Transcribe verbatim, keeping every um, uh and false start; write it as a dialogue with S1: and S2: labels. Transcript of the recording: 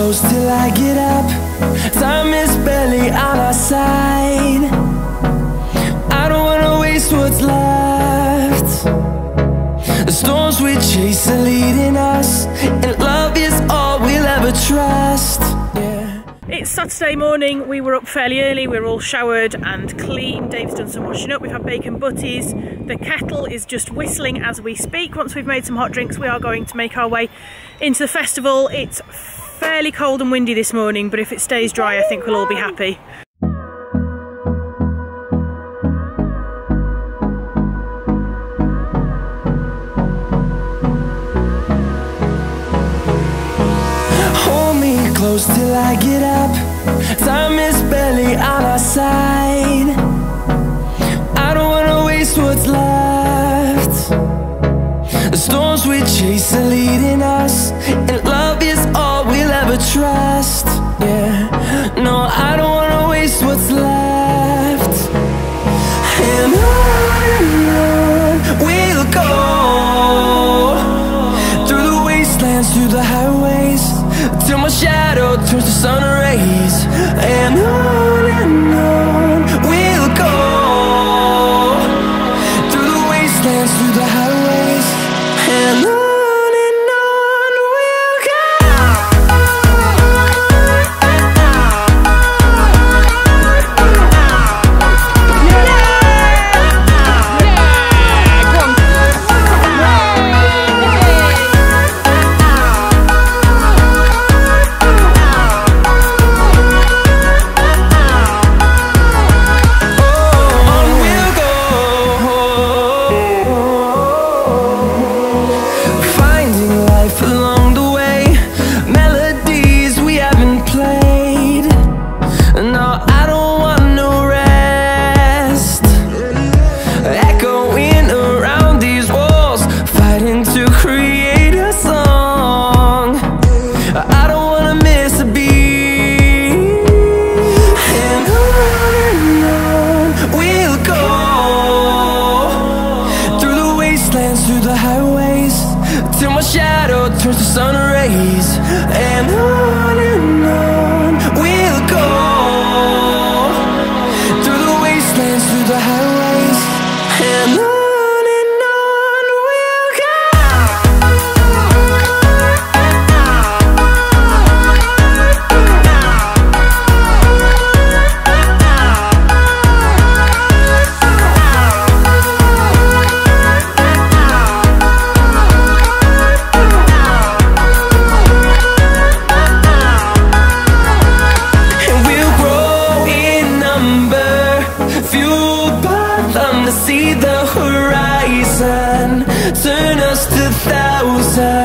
S1: close till I get up. Time is barely on our side. I don't wanna waste what's left. The storms we chase are leading us, and love is all we'll ever trust. Yeah.
S2: It's Saturday morning. We were up fairly early. We're all showered and clean. Dave's done some washing up. We've had bacon butties. The kettle is just whistling as we speak. Once we've made some hot drinks, we are going to make our way into the festival. It's fairly cold and windy this morning, but if it stays dry, I think we'll all be happy.
S1: Close till I get up. Time is barely on our side. I don't wanna waste what's left. The storms we chase are leading us, and love is all we'll ever trust. Yeah, no, I don't wanna waste what's left. And on and on we'll go, through the wastelands, through the highways, till my shadow turns to sun rays. And on and on we'll go, through the wastelands, through the highways, and on. Through the highways, till my shadow turns to sun rays. And on and on we'll go, through the wastelands, through the highways, and on. See the horizon, turn us to thousands.